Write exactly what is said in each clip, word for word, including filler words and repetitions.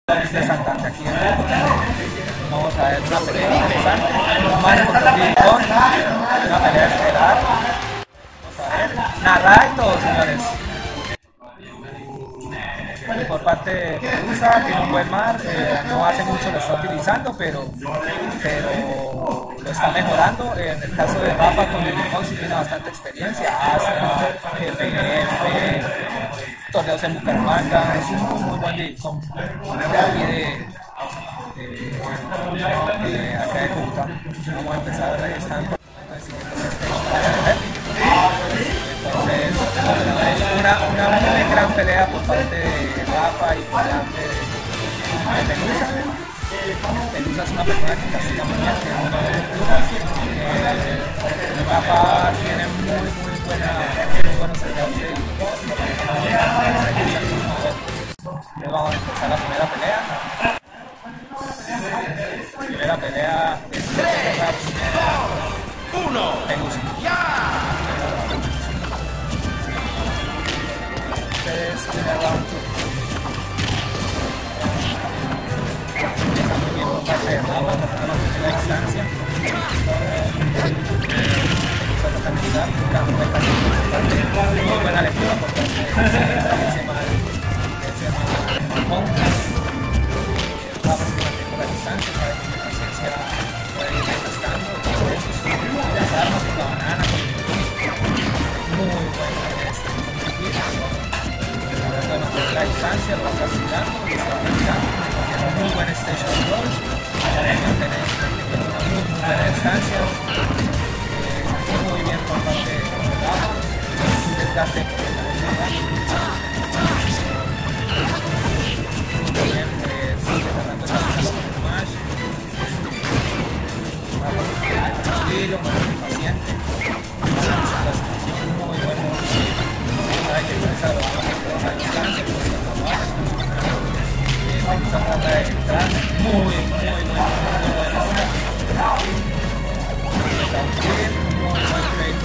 de Santander aquí en Bogotá. Vamos a ver una pelea interesante, Mario contra Billy Gunn, una pelea estelar. Vamos a ver, narrada y todo, señores. Por parte de Pelusa, tiene un buen mar, eh, no hace mucho lo está utilizando, pero, pero lo está mejorando. En el caso de Rafa con Billy Gunn sí tiene bastante experiencia, Astra, G P F, torneos en Bucaramanga, es un muy, muy buen Billy Gunn. De aquí de, de, de acá de Cúcuta. Vamos a empezar, ahí están. Entonces, una, una muy gran pelea por parte de Rafa y por parte de, de Pelusa. Pelusa es una persona que castiga muy bien, tiene una buena lectura. Eh, Rafa tiene muy, muy buena, muy buenos alcances. Entonces vamos a empezar la primera pelea. La primera pelea es uno. Pelusa. Ustedes primer round. Está muy bien por parte de Rafa, tratando de la distancia. Pelusa tratando de dar, buscando metas importantes. Muy buena lectura por parte de ese mal, ese mal contra. Rafa se mantiene por la distancia, sabe que la paciencia puede ir desgastando. Las armas con la banana, con el muy bueno este. La distancia lo va castigando, lo está aplicando, tiene un muy buen station approach, tiene una muy, muy buena distancia, eh, muy bien por parte de Rafa, sin desgaste por el muy bien, eh, sigue tratando de castigando con el smash, Rafa muy tranquilo, muy paciente, la situación muy buena, sabe que con esa lo va a la distancia, pues la baja, vamos a tratar de entrar muy, muy, muy, muy buena también, muy buen trade,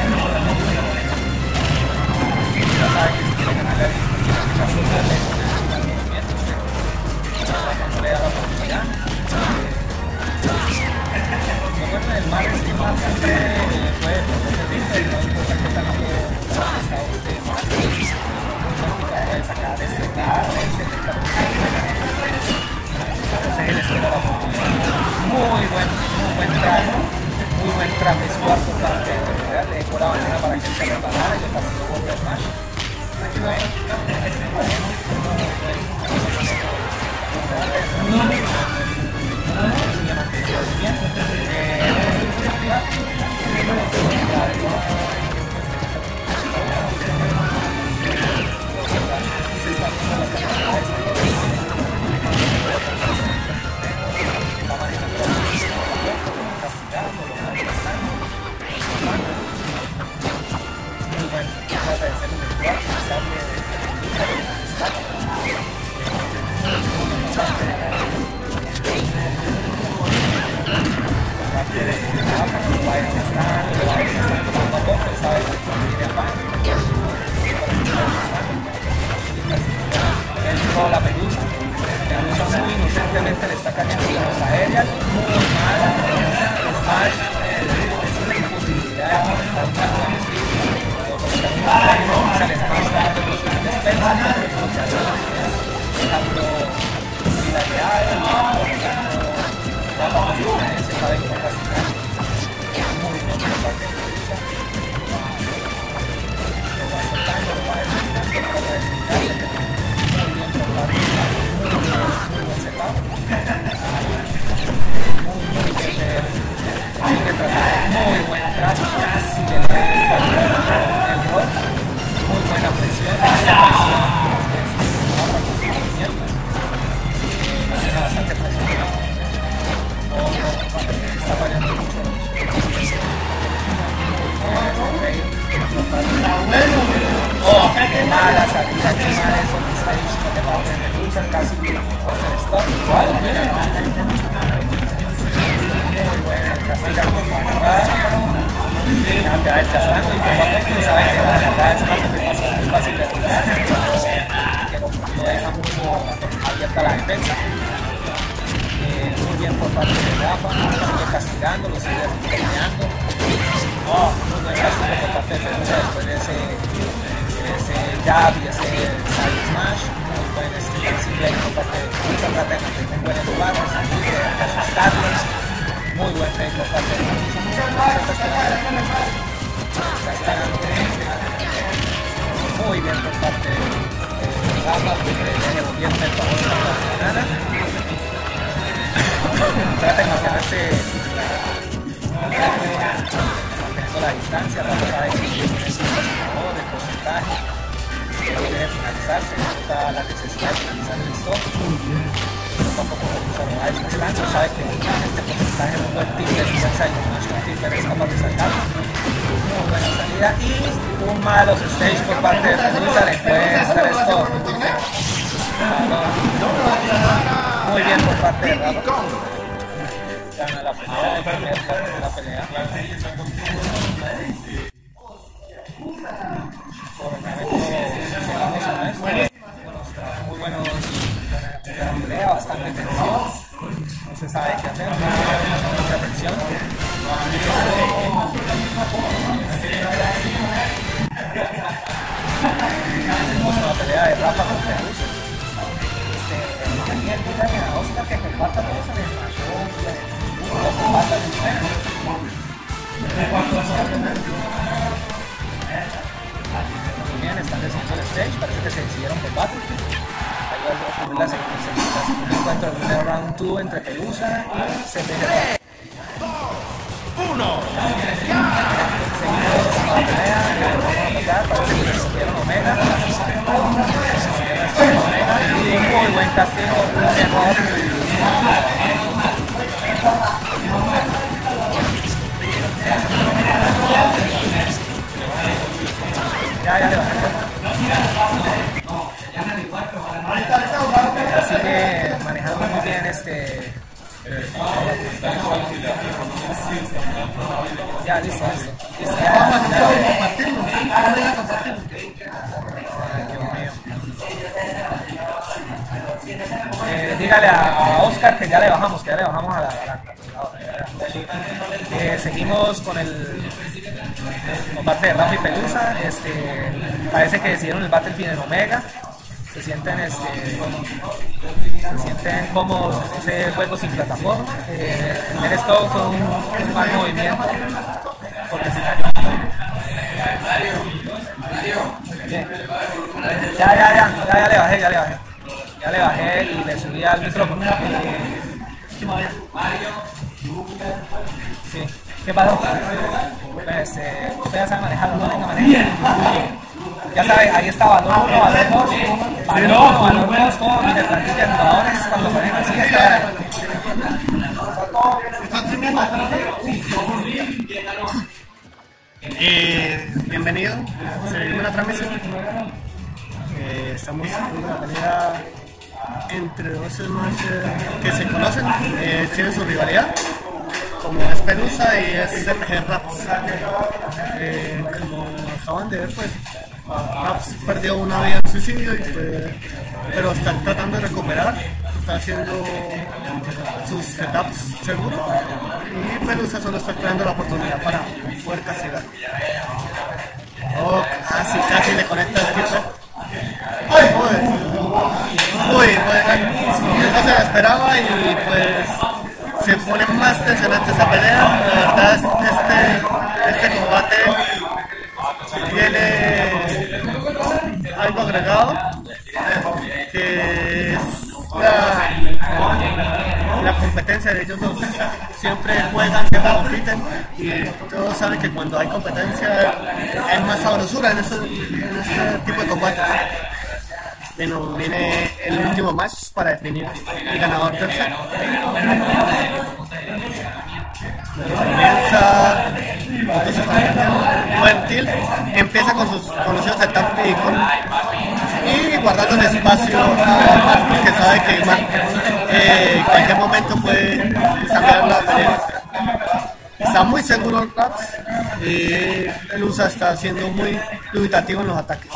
ya sabe que si quiere ganar la distancia, le da el movimiento, no le da la oportunidad. Lo bueno del mar es que más puede proteger el ritmo, no importa que tanto está este mar. Puede sacar este carro, etcétera. Entonces él espera la oportunidad. Muy buen, muy buen traje, muy buen traje suave por parte de la le dejó la bandera para que él se preparara y le pasó por el smash. Aquí lo ven. Sigue manteniendo el movimiento. La Pelusa, Pelusa muy inocentemente le está cayendo la los aéreas, muy mal, smash, es una imposibilidad de conectar un carro en el se les pasa a los que despensan, dejando similaridades, dejando la posición, se sabe cómo castigar, muy bien por parte de Pelusa, lo va soltando, lo va desgastando, lo va desgastando. Muy bien, muy buen setup. Muy, muy bien. Sigue tratando. Muy buen trato. Casi le da el rol. Muy buena presión. Esa presión tiene bastante presión. Está fallando mucho. Oh, qué mala salida, qué mala eso que está diciendo de parte de Pelusa, casi hacer stop. Igual, mira. Muy buena, castiga con la ya te va desgastando y poco a poco sabe que la verdad es más fácil de tirar, que lo deja mucho abierto abierta la defensa. Eh, muy bien por parte de Rafa, lo sigue castigando, lo sigue peleando. Oh, muy buen castigo por parte de Pelusa después de ese, de ese jab y ese side smash. Muy buen este play por parte de Pelusa, trata de mantener un buen lugar, de asustarlo. Muy buen play por parte de Pelusa. Está esperando muy bien por parte de Rafa, que le devolviendo el favor de la semana. Trata de mantenerse manteniendo la distancia, Rafa sabe que tiene el porcentaje que debe finalizarse, nota la necesidad de finalizar el stop. Tampoco va a distancia, sabe que este porcentaje es un buen tip de defensa y los Smash Tipper es capaz de sacar. Muy buena salida y un malo stage por parte de Pelusa, le cuesta el stop. Muy bien por parte de Rafa. Gana la pelea, el primer corte de la pelea. Por el momento, muy buenos, una pelea, bastante tensión. No se sabe qué hacer, mucha tensión. Seguimos con la pelea de Rafa contra Pelusa. Daniel, dígame a Oscar que comparta todo eso de Smash, lo comparta de usted. Muy bien, están decidiendo el stage, parece que se decidieron por Battle. Ahí va a ocurrir la segunda encuentro de round dos entre Pelusa y C P G. uno. Seguimos con la pelea, vamos a tocar, parece que decidieron Omega. Muy buen castigo, un error. Ya, ya le bajé. Así que manejando muy bien este. Ya, listo, listo. listo ya, ya, Eh, dígale a, a Oscar que ya le bajamos, que ya le bajamos a la calculadora. Eh, seguimos con el con parte de Rafa y Pelusa. Este, parece que decidieron el Battlefield en Omega. Se sienten este, se sienten cómodos en ese juego sin plataforma. Eh, el esto fue un, un mal movimiento porque se cayó. Bien. Ya, ya, ya, ya, ya le bajé, ya le bajé. Ya le bajé y le subí al micrófono. Sí. ¿Qué pasó? Pues eh, usted ya sabe manejarlo, no venga, maneja. Ya sabe, ahí está valor uno, valor dos, valor uno, valor dos, como mi plantilla de jugadores cuando ponen así está. Eh, bienvenido, seguimos la transmisión. Eh, estamos en una pelea entre dos Smash que se conocen, eh, tienen su rivalidad, como es Pelusa y es C P G Raps. Eh, como acaban de ver, pues Raps perdió una vida en suicidio, y, pues, pero está tratando de recuperar, está haciendo sus setups seguros, y Pelusa solo está esperando la oportunidad para poder castigar. Oh, casi, casi le conecta el equipo. ¡Ay, joder! Uy, pues no se la esperaba y pues se pone más tensionante esa pelea. La verdad, este, este combate tiene algo agregado, que es la, la competencia de ellos dos. Siempre juegan, siempre compiten y todos saben que cuando hay competencia hay más sabrosura en este, en este tipo de combate. Bueno, viene el último match para definir el ganador del set. Comienza, entonces buen tilt, empieza con sus conocidos setup y, con, y guardando el espacio a Mark, que sabe que Mark eh, en cualquier momento puede cambiar la pelea. Está muy seguro el Raps. Y el U S A está siendo muy dubitativo en los ataques.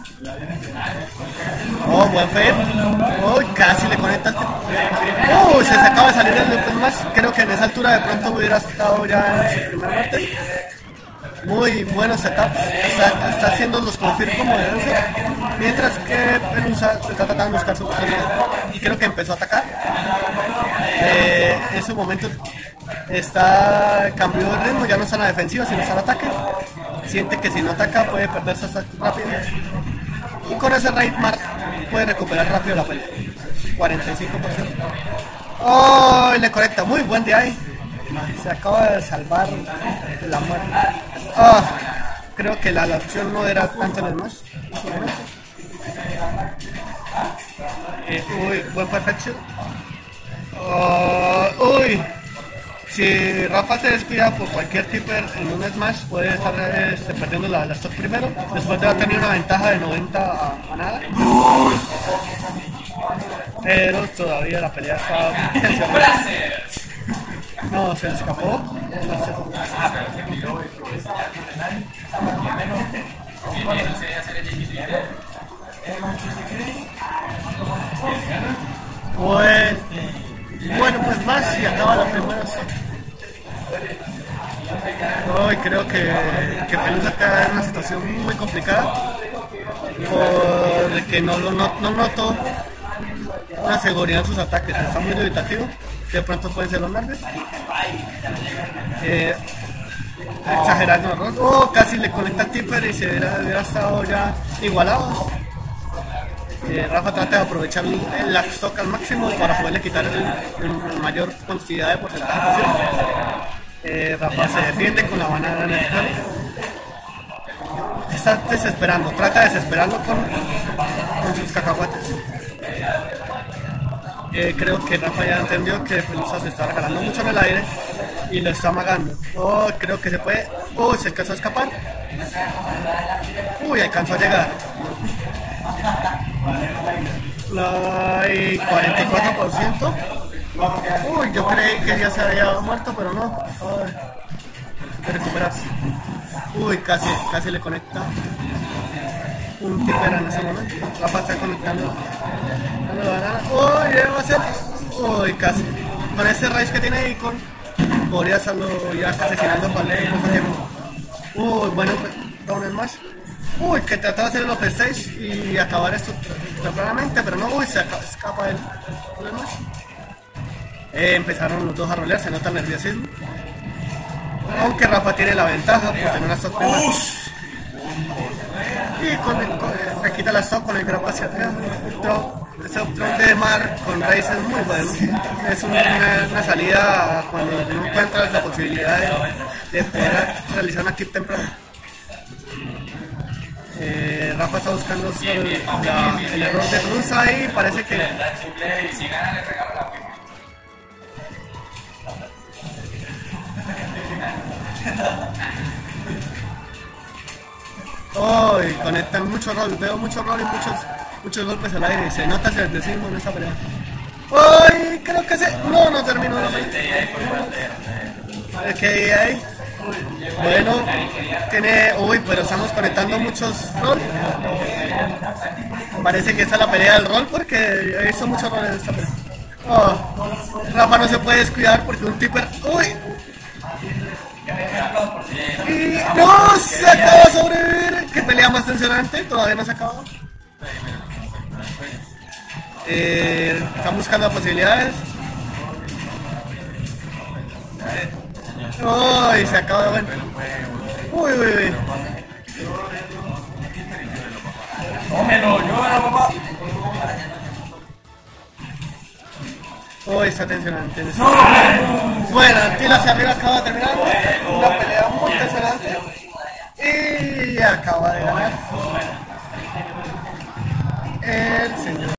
Oh, buen fail. Oh, casi le conecta el... Oh, se acaba de salir el Open Match. Creo que en esa altura de pronto hubiera estado ya en su primer muerte. Muy buenos setups. Está, está haciendo los confirm como deben ser. Mientras que el U S A está tratando de buscar su oportunidad. Y creo que empezó a atacar. Eh, en su momento está cambió de ritmo, ya no está en la defensiva, sino está en ataque. Siente que si no ataca puede perderse hasta rápido. Y con ese raid mark puede recuperar rápido la pelea. cuarenta y cinco por ciento. Oh, le conecta, muy buen de ahí. Se acaba de salvar de la muerte. Oh, creo que la, la opción no era tanto en el más. Eh, uy, buen perfección. Oh, uy, si Rafa se descuida por cualquier tipper en un smash puede estar este, perdiendo la, la stock primero, después de tener una ventaja de noventa a, a nada, pero todavía la pelea está tensionada. No, se escapó. Pues, bueno, pues más y acaba la primera. Hoy creo que, que Pelusa está en una situación muy complicada porque no, no, no noto una seguridad en sus ataques, está muy dubitativo, de pronto pueden ser los nervios. Eh, exagerando error. Oh, casi le conecta el tipper y se hubiera, hubiera estado ya igualado. Eh, Rafa trata de aprovechar el lag stock al máximo para poderle quitar el, el, el mayor cantidad de porcentaje posible. Eh, Rafa se defiende con la banana en el suelo. Está desesperando, trata de desesperarlo con, con sus cacahuates. Eh, creo que Rafa ya entendió que Pelusa se está regalando mucho en el aire y lo está amagando. Oh, creo que se puede. Uy, se alcanzó a escapar. Uy, alcanzó a llegar. Ay, cuarenta y cuatro por ciento. Uy, yo creí que ya se había muerto, pero no. Ay, hay que recuperarse. Uy, casi, casi le conecta un tipper en ese momento. Rafa está conectando la banana. Uy, ya va a ser. Uy, casi. Con ese raíz que tiene ahí, con podría estarlo ya asesinando para el tiempo. Uy, bueno, down smash. Uy, que trataba de hacer el Open Stage y acabar esto tempranamente, pero no, uy, se escapa el smash. Eh, empezaron los dos a rolear, se nota el nerviosismo. Aunque Rafa tiene la ventaja por tener una stock de más. Y con el, con, le quita la stock con el grab hacia atrás. Ese upthrow de Mar con raíz es muy bueno. Es una, una salida cuando no encuentras la posibilidad de, de poder realizar una kick temprana. Eh, Rafa está buscando el, la, el error de Cruz ahí, parece que... Oh, y conectan mucho rol, veo mucho rol y muchos, muchos golpes al aire, se nota el nerviosismo en esta pelea. ¡Ay! Creo que se... No, no terminó la pelea. Ok, ahí. Bueno, tiene... Uy, pero estamos conectando muchos rol. Parece que esta es la pelea del rol porque he visto muchos roles en esta pelea. Oh, Rafa no se puede descuidar porque un tipper... ¡Uy! Y no, se acaba de sobrevivir. Qué pelea más tensionante, todavía no se acabó. Eh, están buscando posibilidades. Uy, oh, se acaba de ver. Uy, uy, uy. Tómelo, llora, papá. Uy, está tensionante. No. Bueno, el tiro hacia arriba acaba de terminar. Una pelea muy tensionante. Y acaba de ganar el señor.